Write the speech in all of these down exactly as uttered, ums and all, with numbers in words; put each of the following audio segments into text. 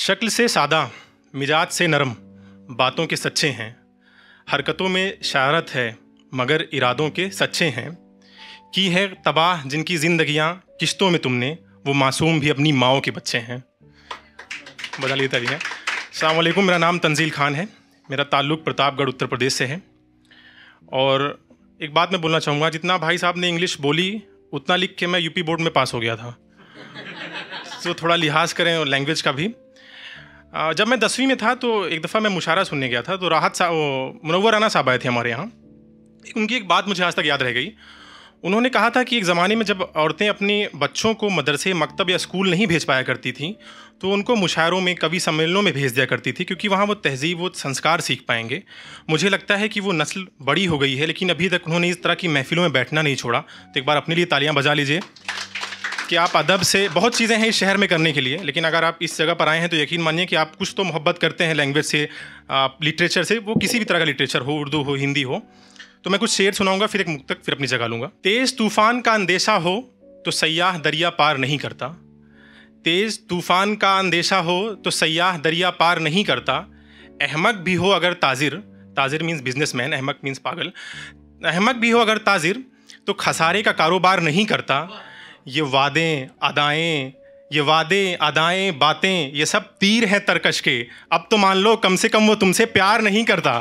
शक्ल से सादा, मिजाज से नरम, बातों के सच्चे हैं, हरकतों में शरारत है मगर इरादों के सच्चे हैं। की है तबाह जिनकी ज़िंदगियाँ किश्तों में तुमने, वो मासूम भी अपनी माओं के बच्चे हैं। बदल लेता भी है। अस्सलाम वालेकुम, मेरा नाम तंजील खान है। मेरा ताल्लुक़ प्रतापगढ़ उत्तर प्रदेश से है। और एक बात मैं बोलना चाहूँगा, जितना भाई साहब ने इंग्लिश बोली उतना लिख के मैं यूपी बोर्ड में पास हो गया था। तो थोड़ा लिहाज करें लैंग्वेज का भी। जब मैं दसवीं में था तो एक दफ़ा मैं मुशायरा सुनने गया था, तो राहत साहब, मुनव्वर राना साहब आए थे हमारे यहाँ। उनकी एक बात मुझे आज तक याद रह गई। उन्होंने कहा था कि एक ज़माने में जब औरतें अपने बच्चों को मदरसे, मकतब या स्कूल नहीं भेज पाया करती थीं, तो उनको मुशायरों में, कवि सम्मेलनों में भेज दिया करती थी, क्योंकि वहाँ वो तहज़ीब, वो संस्कार सीख पाएंगे। मुझे लगता है कि वो नस्ल बड़ी हो गई है, लेकिन अभी तक उन्होंने इस तरह की महफ़िलों में बैठना नहीं छोड़ा। तो एक बार अपने लिए तालियाँ बजा लीजिए कि आप अदब से, बहुत चीज़ें हैं इस शहर में करने के लिए, लेकिन अगर आप इस जगह पर आए हैं तो यकीन मानिए कि आप कुछ तो मोहब्बत करते हैं लैंग्वेज से, लिटरेचर से, वो किसी भी तरह का लिटरेचर हो, उर्दू हो, हिंदी हो। तो मैं कुछ शेर सुनाऊंगा, फिर एक मुक्तक, फिर अपनी जगह लूँगा। तेज़ तूफ़ान का अंदेशा हो तो सयाह दरिया पार नहीं करता। तेज़ तूफ़ान का अंदेशा हो तो सयाह दरिया पार नहीं करता। अहमक भी हो अगर ताजिर, ताजिर मीन्स बिजनेसमैन, अहमक मीन्स पागल। अहमक भी हो अगर ताजिर तो खसारे का कारोबार नहीं करता। ये वादें अदाएं, ये वादे अदाएं बातें, ये सब तीर हैं तरकश के, अब तो मान लो कम से कम वो तुमसे प्यार नहीं करता।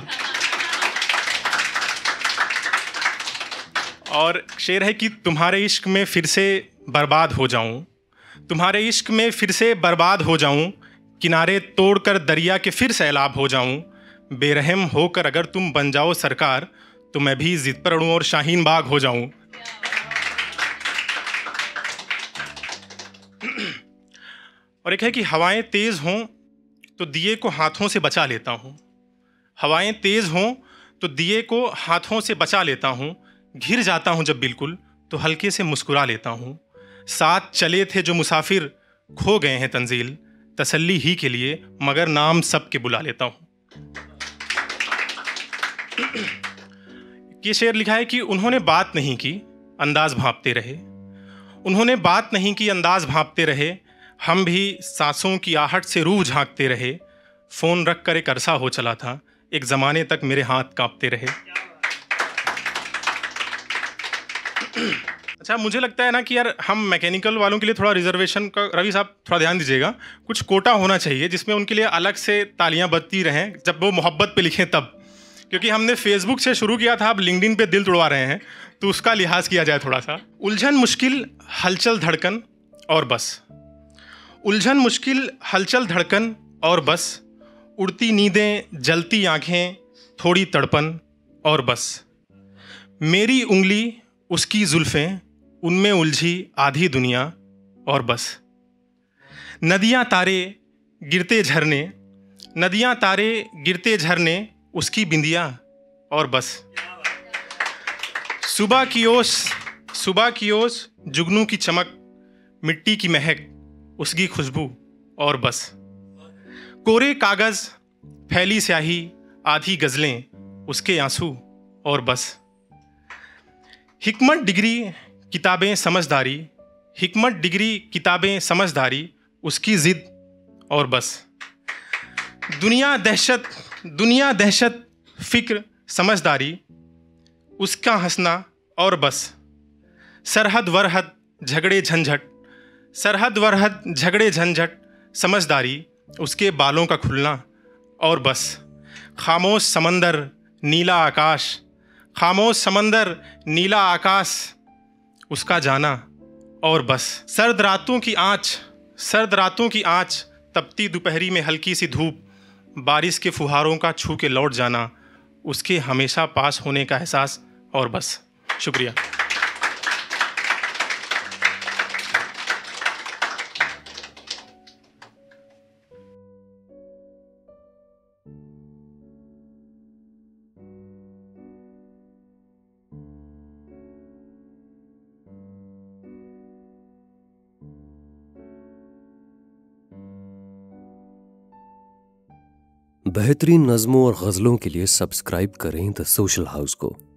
और शेर है कि तुम्हारे इश्क में फिर से बर्बाद हो जाऊं, तुम्हारे इश्क में फिर से बर्बाद हो जाऊं, किनारे तोड़कर दरिया के फिर सैलाब हो जाऊं। बेरहम होकर अगर तुम बन जाओ सरकार, तो मैं भी जिद पर अड़ूं और शाहीन बाग हो जाऊं। और एक है कि हवाएं तेज़ हों तो दिए को हाथों से बचा लेता हूँ। हवाएं तेज़ हों तो दिए को हाथों से बचा लेता हूँ। घिर जाता हूँ जब बिल्कुल तो हल्के से मुस्कुरा लेता हूँ। साथ चले थे जो मुसाफिर खो गए हैं तंजील, तसल्ली ही के लिए मगर नाम सबके बुला लेता हूँ। ये शेर लिखा है कि उन्होंने बात नहीं की, अंदाज भांपते रहे। उन्होंने बात नहीं की, अंदाज भांपते रहे। हम भी सांसों की आहट से रूह झांकते रहे। फ़ोन रख कर एक अरसा हो चला था, एक ज़माने तक मेरे हाथ कांपते रहे। अच्छा, मुझे लगता है ना कि यार हम मैकेनिकल वालों के लिए थोड़ा रिजर्वेशन का, रवि साहब थोड़ा ध्यान दीजिएगा, कुछ कोटा होना चाहिए जिसमें उनके लिए अलग से तालियां बजती रहें जब वो मोहब्बत पे लिखें तब। क्योंकि हमने फेसबुक से शुरू किया था, अब लिंक्डइन पे दिल तुड़वा रहे हैं, तो उसका लिहाज किया जाए थोड़ा सा। उलझन मुश्किल हलचल धड़कन और बस, उलझन मुश्किल हलचल धड़कन और बस, उड़ती नींदें जलती आँखें थोड़ी तड़पन और बस। मेरी उंगली उसकी जुल्फ़ें, उनमें उलझी आधी दुनिया और बस। नदियाँ तारे गिरते झरने, नदियाँ तारे गिरते झरने, उसकी बिंदिया और बस। सुबह की ओस, सुबह की ओस जुगनू की चमक, मिट्टी की महक, उसकी खुशबू और बस। कोरे कागज़ फैली स्याही, आधी गज़लें, उसके आंसू और बस। हिकमत डिग्री किताबें समझदारी, हिकमत डिग्री किताबें समझदारी, उसकी ज़िद और बस। दुनिया दहशत, दुनिया दहशत फ़िक्र समझदारी, उसका हंसना और बस। सरहद वरहद झगड़े झंझट, सरहद वरहद झगड़े झंझट, समझदारी, उसके बालों का खुलना और बस। खामोश समंदर नीला आकाश, खामोश समंदर नीला आकाश, उसका जाना और बस। सर्द रातों की आँच, सर्द रातों की आँच, तपती दोपहरी में हल्की सी धूप, बारिश के फुहारों का छू के लौट जाना, उसके हमेशा पास होने का एहसास और बस। शुक्रिया। बेहतरीन नज़्मों और गज़लों के लिए सब्सक्राइब करें द सोशल हाउस को।